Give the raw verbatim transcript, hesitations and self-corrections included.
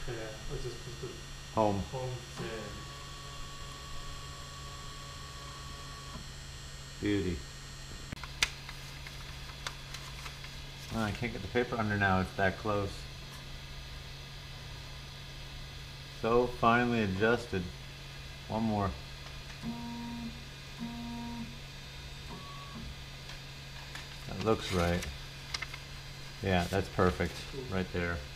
Kaya, let's just put the Home. home there. Beauty. Oh, I can't get the paper under now, it's that close. So finely adjusted. One more. That looks right. Yeah, that's perfect. Cool. Right there.